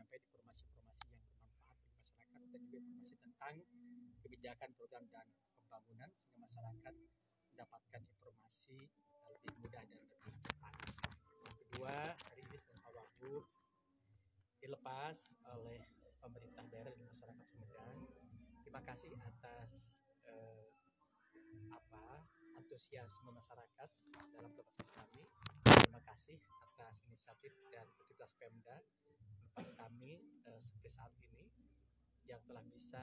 menyampaikan informasi-informasi yang bermanfaat bagi masyarakat dan juga informasi tentang kebijakan, program dan pembangunan sehingga masyarakat mendapatkan informasi lebih mudah dan lebih cepat. Yang kedua, hari ini Pak Wagub dilepas oleh pemerintah daerah dan masyarakat Sumedang. Terima kasih atas antusiasme masyarakat dalam pelepasan kami. Terima kasih atas inisiatif dan petugas Pemda melepas kami sampai saat ini yang telah bisa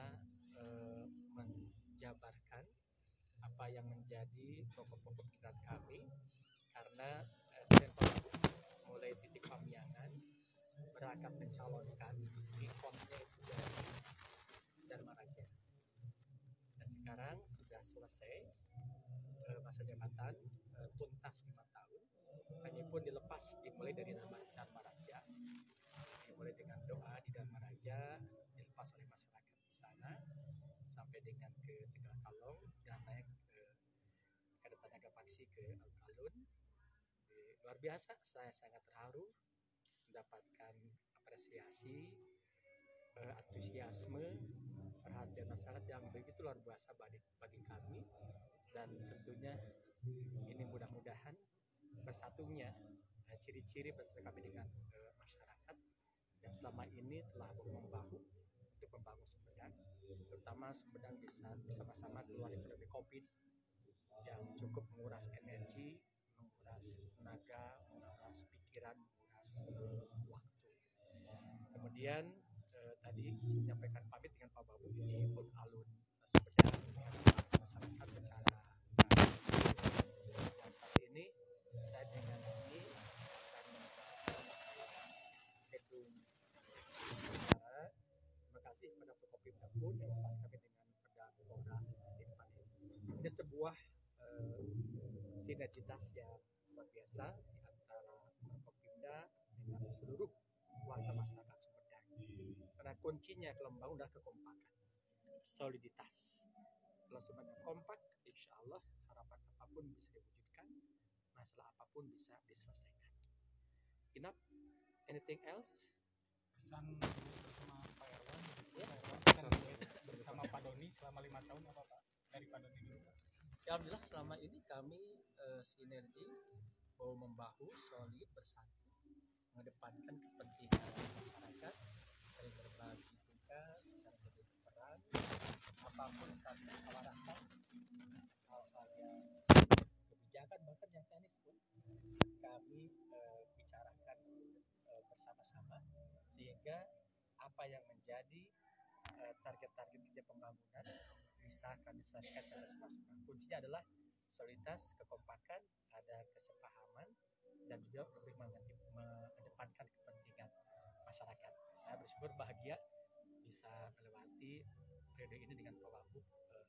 menjabarkan apa yang menjadi pokok-pokok pikiran kami, karena mulai titik Pamiangan berangkat mencalonkan rekodnya itu dari Dharma Raja, dan sekarang sudah selesai masa jabatan tuntas 5 tahun. Kami pun dimulai dari Dharma Raja, dimulai dengan doa di Dharma Raja, dilepas oleh masyarakat di sana sampai dengan ke Tegal Kalong dan naik ke Tanaga Paksi ke Alun-Alun. Luar biasa, saya sangat terharu mendapatkan apresiasi, antusiasme, perhatian masyarakat yang begitu luar biasa bagi kami, dan tentunya ini mudah-mudahan bersatunya ciri-ciri bersama kami dengan masyarakat yang selama ini telah bahu-membahu untuk membangun Sumedang, terutama Sumedang bisa bersama-sama keluar dari pandemi COVID yang cukup menguras energi, menguras tenaga, menguras pikiran, menguras waktu. Kemudian tadi saya menyampaikan pamit dengan Pak Babu di alun-alun Sumedang dengan masyarakat secara dan saat ini saya dengan sini akan gedung negara. Terima kasih kepada Forkopimda pun yang melepas kami dengan pedang Polda di depan ini. Ini sebuah sinergitas yang luar biasa di antara Forkopimda dengan seluruh warga masyarakat Sumedang. Karena kuncinya kalau membangun adalah kekompakan, soliditas. Kalau Sumedang kompak, insya Allah harapan apapun bisa diwujudkan, masalah apapun bisa diselesaikan. Enough? Anything else? Pesan bersama Pak Erwan, ya? Bersama Pak Doni selama 5 tahun apa Pak? Dari Pak Doni dulu. Ya, alhamdulillah selama ini kami sinergi, bahu membahu, solid, bersatu, mengedepankan kepentingan masyarakat, saling berbagi tugas, saling berbagi peran, apapun kami awarakan, hal-hal yang kebijakan bahkan yang teknis pun kami bicarakan bersama-sama, sehingga apa yang menjadi target-target kerja pembangunan bisa kami selesaikan secara sama-sama. Kuncinya adalah soliditas, kekompakan, ada kesepahaman, dan juga lebih mengedepankan kepentingan masyarakat. Saya bersyukur bahagia bisa melewati periode ini dengan Pak Wagub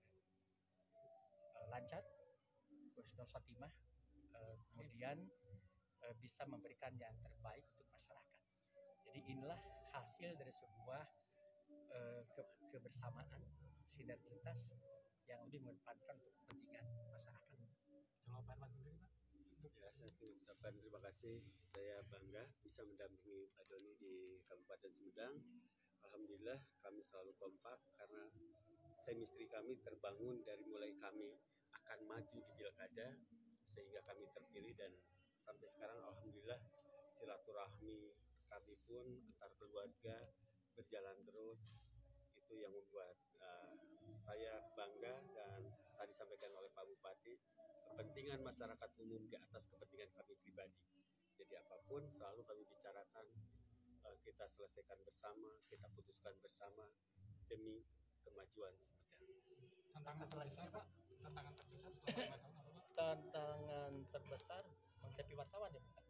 lancar, husnul khotimah, kemudian bisa memberikan yang terbaik untuk masyarakat. Jadi inilah hasil dari sebuah kebersamaan, sinergitas yang lebih mengedepankan untuk kepentingan masyarakat. Kalau Pak Erwan sendiri Pak? Ya, saya mengucapkan terima kasih. Saya bangga bisa mendampingi Pak Doni di Kabupaten Sumedang. Alhamdulillah kami selalu kompak karena chemistry kami terbangun dari mulai kami akan maju di pilkada sehingga kami terpilih, dan sampai sekarang alhamdulillah silaturahmi kami pun antar keluarga berjalan terus. Itu yang membuat saya bangga, dan tadi disampaikan oleh Pak Bupati, kepentingan masyarakat umum di atas kepentingan kami pribadi. Jadi apapun selalu kami bicarakan, kita selesaikan bersama, kita putuskan bersama demi kemajuan Sumedang. Tantangan terbesar Pak? Tantangan terbesar selama 5 tahun apa Pak? Tantangan terbesar menghadapi wartawan ya bukan?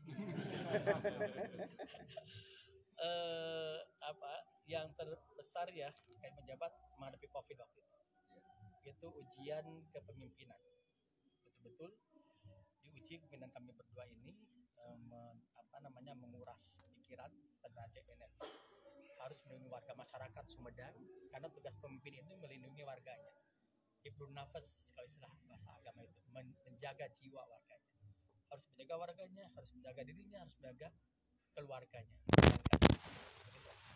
Yang terbesar ya kayak menjabat menghadapi COVID waktu itu ujian kepemimpinan, betul-betul diuji kepemimpinan kami berdua ini, menguras pikiran, tenaga, energi, harus melindungi warga masyarakat Sumedang, karena tugas pemimpin itu melindungi warganya, hibdun nafas kalau istilah bahasa agama itu, menjaga jiwa warganya, harus menjaga warganya, harus menjaga dirinya, harus menjaga keluarganya.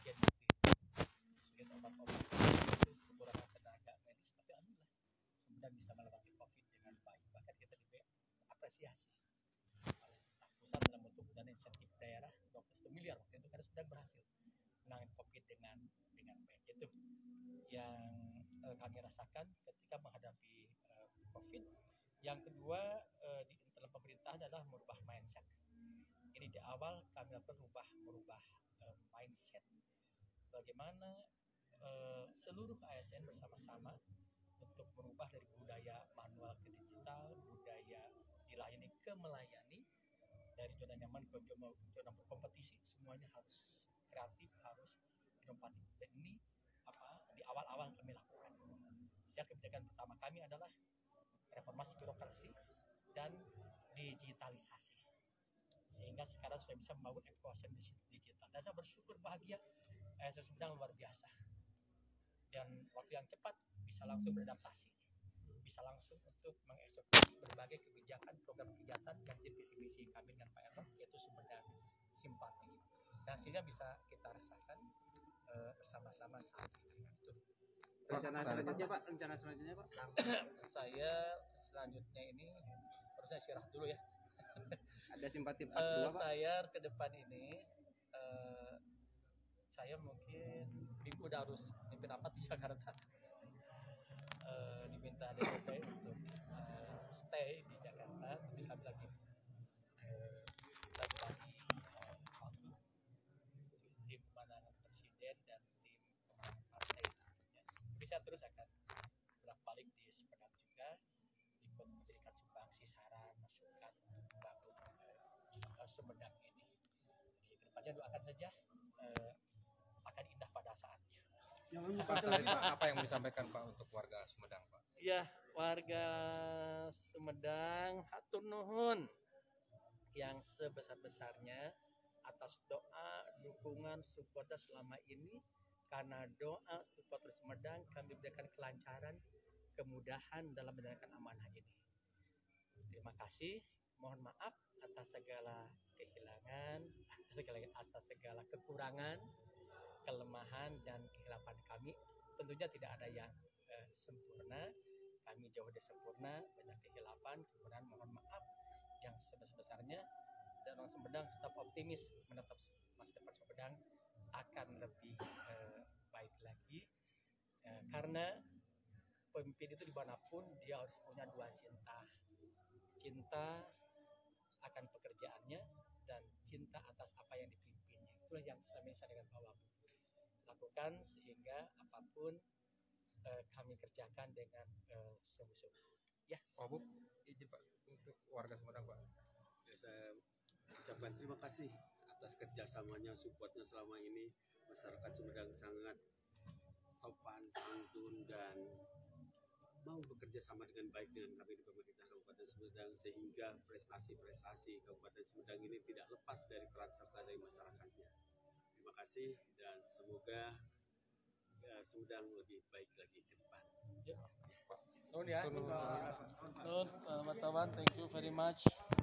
oksigen gitu. Oksigen obat-obat itu kekurangan tenaga medis, tapi alhamdulillah Sumedang bisa melewati COVID dengan baik. Bahkan kita diberi apresiasi oleh pusat dalam bentuk dana insentif daerah 21 miliar waktu itu karena Sumedang berhasil menangani COVID dengan baik. Itu yang kami rasakan ketika menghadapi COVID. Yang kedua di internal pemerintah adalah merubah mindset. Ini di awal kami lakukan merubah mindset. Bagaimana seluruh ASN bersama-sama untuk merubah dari budaya manual ke digital, budaya dilayani ke melayani, dari zona nyaman ke zona berkompetisi, semuanya harus kreatif, harus inovatif. Dan ini di awal-awal kami lakukan. Sejak kebijakan pertama kami adalah reformasi birokrasi dan digitalisasi. Sehingga sekarang sudah bisa membangun ekosistem digital. Dan saya bersyukur bahagia ASN Sumedang luar biasa. Dan waktu yang cepat bisa langsung beradaptasi, bisa langsung untuk mengeksekusi berbagai kebijakan, program kegiatan yang jadi visi misi kami dengan Pak Erno, yaitu Sumedang Simpati. Dan sehingga bisa kita rasakan bersama-sama saat ini. Itu. Rencana selanjutnya Pak? Saya selanjutnya ini harus saya istirahat dulu ya. Ada simpati part 2 Pak? Saya ke depan ini saya mungkin minggu udah harus mimpin rapat di Jakarta. Diminta DPP untuk stay di Jakarta, tapi kami lagi bagi waktu tim pemenangan presiden dan tim pemenangan partai. Tapi saya terus akan bolak-balik di Sumedang juga, ikut memberikan sumbangsi saran, masukan untuk membangun Sumedang ini. Jadi kedepannya doakan saja akan indah pada saatnya. Apa yang mau disampaikan Pak untuk warga Sumedang Pak? Ya, warga Sumedang hatur nuhun yang sebesar-besarnya atas doa, dukungan, supportnya selama ini. Karena doa, supporter Sumedang, kami berikan kelancaran, kemudahan dalam menjalankan amanah ini. Terima kasih, mohon maaf atas segala kehilangan, atas segala kekurangan, kelemahan dan kehilapan kami. Tentunya tidak ada yang sempurna, kami jauh dari sempurna, banyak kehilapan, kemudian mohon maaf yang sebesar-besarnya. Dan orang Sumedang tetap optimis menatap masa depan Sumedang akan lebih baik lagi, karena pemimpin itu dimanapun dia harus punya dua cinta akan pekerjaannya dan cinta atas apa yang dipimpinnya. Itulah yang selama ini saya dengan Pak Wagub lakukan, sehingga apapun kami kerjakan dengan sungguh-sungguh. Ya, Wagub, izin Pak untuk warga Sumedang Pak. Ya, saya ucapkan terima kasih atas kerjasamanya, supportnya selama ini. Masyarakat Sumedang sangat sopan, santun, dan mau bekerja sama dengan baik dengan kami di pemerintah Kabupaten Sumedang, sehingga prestasi-prestasi Kabupaten Sumedang ini tidak lepas dari peran serta dari masyarakatnya. Terima kasih dan semoga Sumedang lebih baik lagi ke depan. Nun ya. Nun, teman-teman, thank you very much.